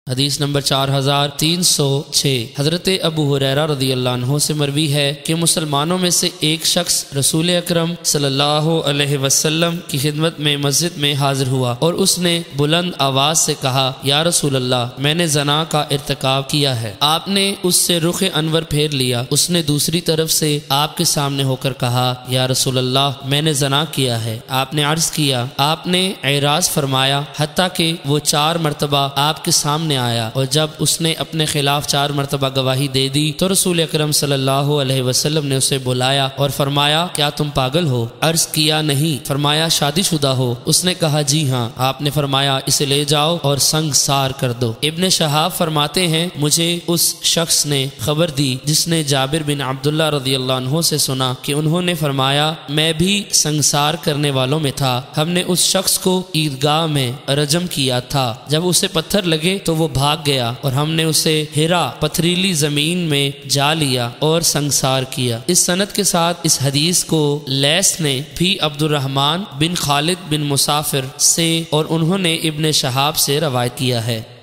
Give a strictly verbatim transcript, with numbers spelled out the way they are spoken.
حدیث نمبر چار ہزار تین سو چھ۔ حضرت ابو ہریرہ رضی اللہ عنہ سے مروی ہے کہ مسلمانوں میں سے ایک شخص رسول اکرم صلی اللہ علیہ وسلم کی خدمت میں مسجد میں حاضر ہوا اور اس نے بلند آواز سے کہا، یا رسول اللہ، میں نے زنا کا ارتکاب کیا ہے۔ آپ نے اس سے رخ انور پھیر لیا۔ اس نے دوسری طرف سے آپ کے سامنے ہو کر کہا، یا رسول اللہ، میں نے زنا کیا ہے۔ آپ نے عرض کیا، آپ نے اعراض فرمایا حتیٰ کہ وہ چار مرتبہ آپ کے سامنے آیا، اور جب اس نے اپنے خلاف چار مرتبہ گواہی دے دی تو رسول اکرم صلی اللہ علیہ وسلم نے اسے بلایا اور فرمایا، کیا تم پاگل ہو؟ عرض کیا نہیں۔ فرمایا، شادی شدہ ہو؟ اس نے کہا، جی ہاں۔ آپ نے فرمایا، اسے لے جاؤ اور سنگسار کر دو۔ ابن شہاب فرماتے ہیں، مجھے اس شخص نے خبر دی جس نے جابر بن عبداللہ رضی اللہ عنہ سے سنا کہ انہوں نے فرمایا، میں بھی سنگسار کرنے والوں میں تھا۔ ہم نے اس شخص کو عیدگاہ میں رجم کیا تھا۔ جب اسے پتھر لگے تو وہ بھاگ گیا اور ہم نے اسے ہرا پتھریلی زمین میں جا لیا اور سنگسار کیا۔ اس سند کے ساتھ اس حدیث کو لیث نے بھی عبد الرحمن بن خالد بن مسافر سے اور انہوں نے ابن شہاب سے روایت کیا ہے۔